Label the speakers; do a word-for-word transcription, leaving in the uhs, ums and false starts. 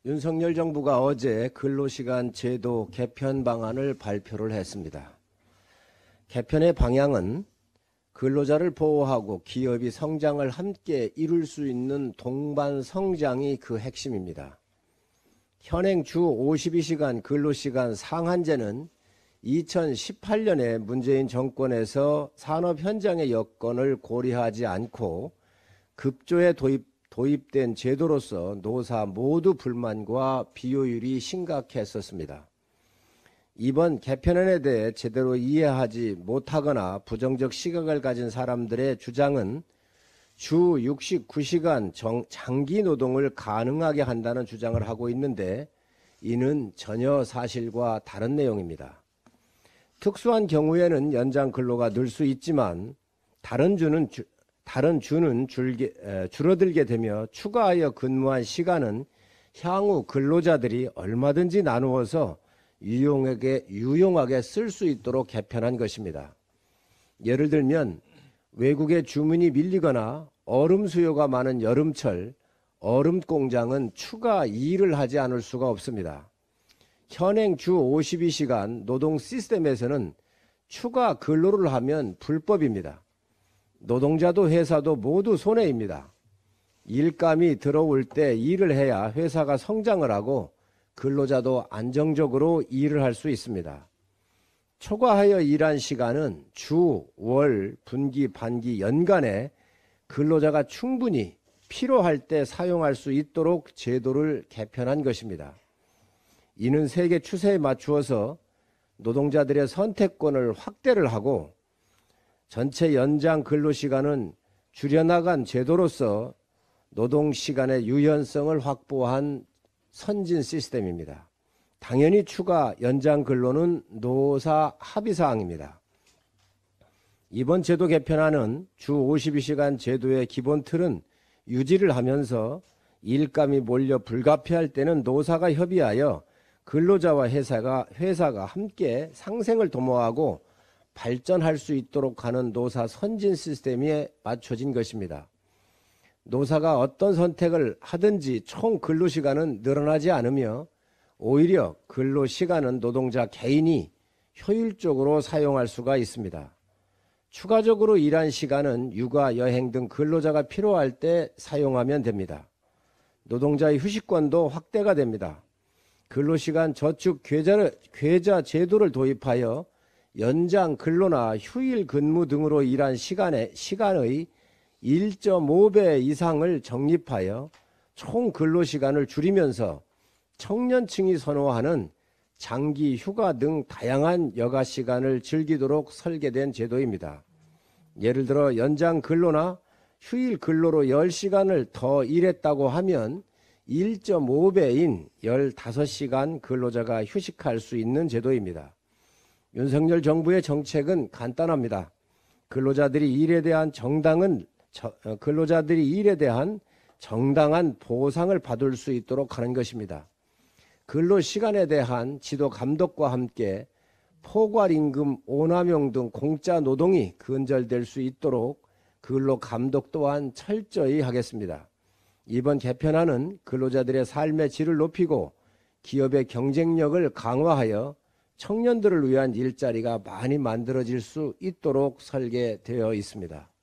Speaker 1: 윤석열 정부가 어제 근로시간 제도 개편 방안을 발표를 했습니다. 개편의 방향은 근로자를 보호하고 기업이 성장을 함께 이룰 수 있는 동반 성장이 그 핵심입니다. 현행 주 오십이 시간 근로시간 상한제는 이천십팔 년에 문재인 정권에서 산업 현장의 여건을 고려하지 않고 급조에 도입, 도입된 제도로서 노사 모두 불만과 비효율이 심각했었습니다. 이번 개편안에 대해 제대로 이해하지 못하거나 부정적 시각을 가진 사람들의 주장은 주 육십구 시간 정, 장기 노동을 가능하게 한다는 주장을 하고 있는데 이는 전혀 사실과 다른 내용입니다. 특수한 경우에는 연장 근로가 늘 수 있지만 다른 주는, 주, 다른 주는 줄게, 에, 줄어들게 되며 추가하여 근무한 시간은 향후 근로자들이 얼마든지 나누어서 유용하게, 유용하게 쓸 수 있도록 개편한 것입니다. 예를 들면 외국의 주문이 밀리거나 얼음 수요가 많은 여름철 얼음 공장은 추가 일을 하지 않을 수가 없습니다. 현행 주 오십이 시간 노동 시스템에서는 추가 근로를 하면 불법입니다. 노동자도 회사도 모두 손해입니다. 일감이 들어올 때 일을 해야 회사가 성장을 하고 근로자도 안정적으로 일을 할 수 있습니다. 초과하여 일한 시간은 주, 월, 분기, 반기, 연간에 근로자가 충분히 필요할 때 사용할 수 있도록 제도를 개편한 것입니다. 이는 세계 추세에 맞추어서 노동자들의 선택권을 확대를 하고 전체 연장 근로시간은 줄여나간 제도로서 노동시간의 유연성을 확보한 선진 시스템입니다. 당연히 추가 연장 근로는 노사 합의사항입니다. 이번 제도 개편안은 주 오십이 시간 제도의 기본 틀은 유지를 하면서 일감이 몰려 불가피할 때는 노사가 협의하여 근로자와 회사가, 회사가 함께 상생을 도모하고 발전할 수 있도록 하는 노사 선진 시스템에 맞춰진 것입니다. 노사가 어떤 선택을 하든지 총 근로시간은 늘어나지 않으며 오히려 근로시간은 노동자 개인이 효율적으로 사용할 수가 있습니다. 추가적으로 일한 시간은 육아, 여행 등 근로자가 필요할 때 사용하면 됩니다. 노동자의 휴식권도 확대가 됩니다. 근로시간 저축 계좌, 계좌 제도를 도입하여 연장 근로나 휴일 근무 등으로 일한 시간의, 시간의 일 점 오 배 이상을 적립하여 총 근로시간을 줄이면서 청년층이 선호하는 장기 휴가 등 다양한 여가 시간을 즐기도록 설계된 제도입니다. 예를 들어 연장 근로나 휴일 근로로 열 시간을 더 일했다고 하면 일 점 오 배인 열다섯 시간 근로자가 휴식할 수 있는 제도입니다. 윤석열 정부의 정책은 간단합니다. 근로자들이 일에 대한 정당은 근로자들이 일에 대한 정당한 보상을 받을 수 있도록 하는 것입니다. 근로시간에 대한 지도 감독과 함께 포괄임금, 오남용 등 공짜 노동이 근절될 수 있도록 근로 감독 또한 철저히 하겠습니다. 이번 개편안은 근로자들의 삶의 질을 높이고 기업의 경쟁력을 강화하여 청년들을 위한 일자리가 많이 만들어질 수 있도록 설계되어 있습니다.